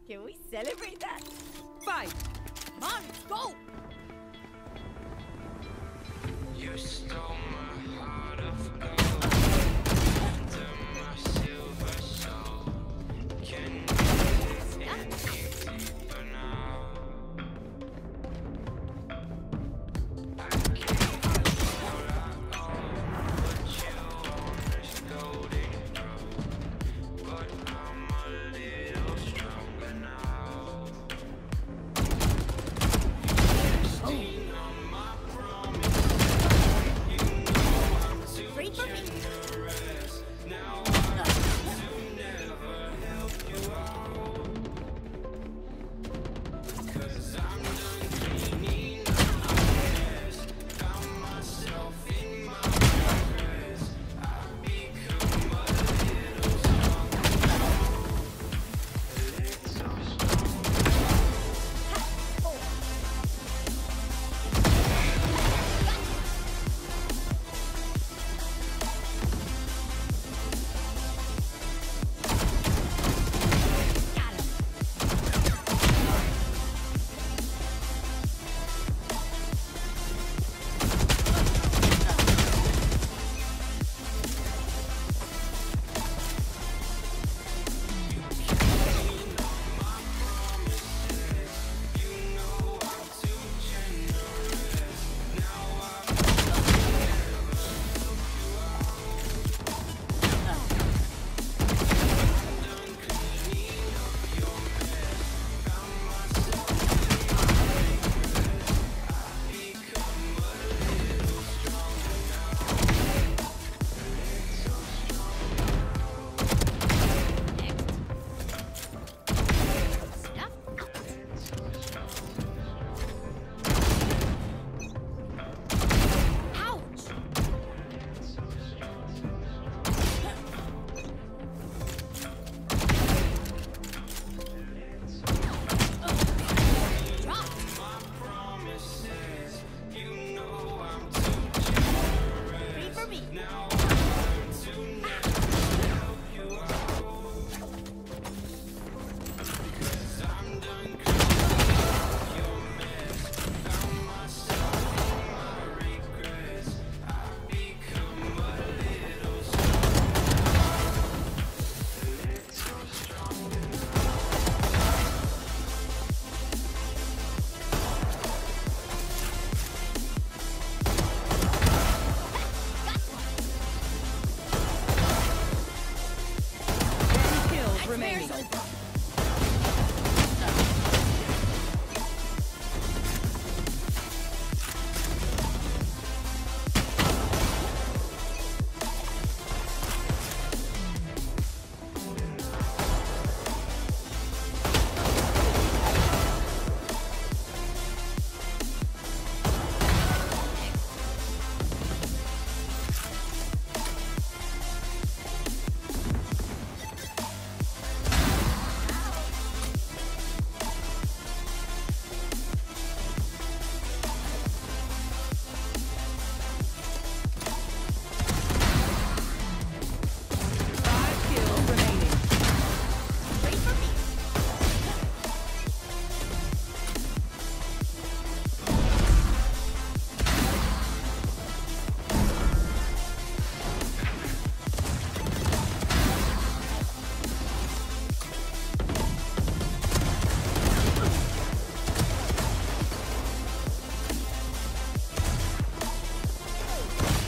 Can we celebrate that? Fight! Come on, let's go! You stole my heart of gold under my silver soul. Can you dig any deeper now? I gave you all I own, put you on this golden throne, but I'm a little stronger now. Sting on my promise. Free for me! Now I want to never help you out, 'cause I'm done cleaning up my mess. Found myself in my regrets. I've become a little stronger now. A little stronger. Got him! Remaining.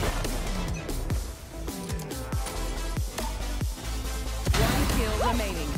Remaining.